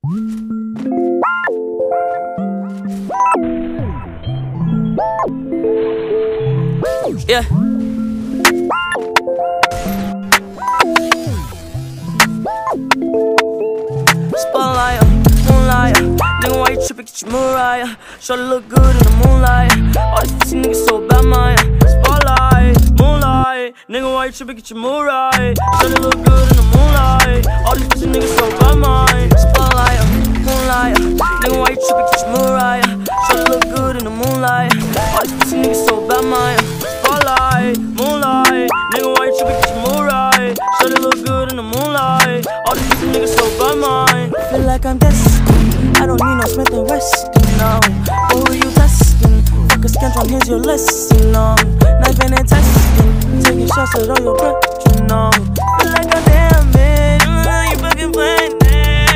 Yeah. Spotlight, moonlight. Nigga, why you trippin'? Get your Mariah. Shorty look good in the moonlight. All these pussy niggas so bad, mine. Spotlight, moonlight. Nigga, why you trippin'? Get your Mariah. Shorty look good in the moonlight. All these pussy niggas so bad, mine. Spotlight, moonlight. Nigga, why you trippin'? Get your Mariah. Shorty look good in the moonlight. All these pussy niggas so bad, mine. Spotlight, moonlight. Nigga, why you trippin'? Get your Mariah. Shorty look good in the moonlight. All these pussy niggas so bad, mine. Feel like I'm destined. I don't need no Smith & Weston, no. But who you testing? Fuck a scantron, here's your lesson, no. Knifing and testing, taking shots at all your brethren, no. Feel like I'm damn it, you fucking playing it.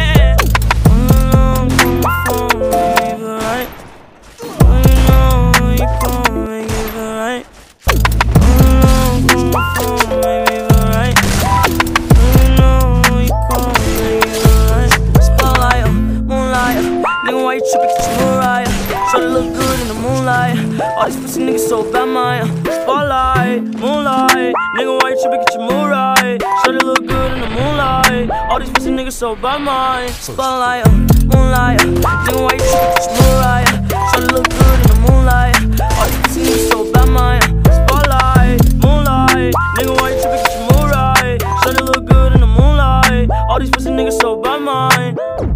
I'm coming from me, but right. You know you come and give it right. I'm coming from me, but right. You know you come and give it right. Spotlight, moonlight. Nigga, why you trippin'? Get your Mariah. Shorty look good in the moonlight. All these pussy niggas so bad, mine. Spotlight, moonlight. Nigga, why you trippin'? Get your Mariah. Shorty look good in the moonlight. All these pussy niggas so bad, mine. Spotlight, moonlight. Nigga, why you trippin'? Get your Mariah. Shorty look good in the moonlight. All these pussy niggas so bad, mine. Spotlight, moonlight. Nigga, why you trippin'? Get your Mariah. Shorty look good in the moonlight. All these pussy niggas so bad, mine.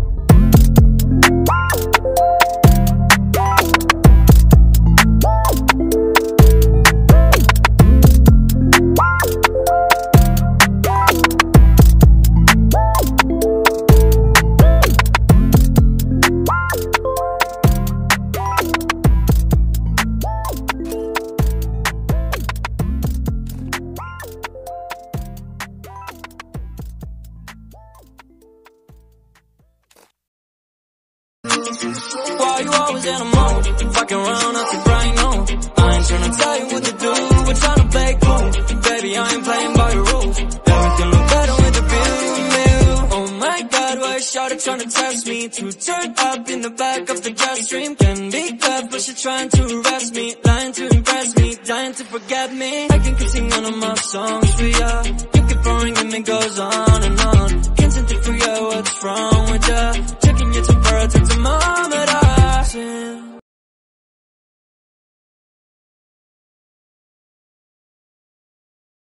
Why you always in a mood? Fucking around, I think right now. I ain't tryna tell you what to do. We're tryna play cool. Baby, I ain't playing by your rules. Everything look better with the view. Oh my God, why is shawty tryna test me? To turn up in the back of the jet stream. Can be good, but she trying to arrest me. Lying to impress me, dying to forget me. I can keep singing all of my songs for ya.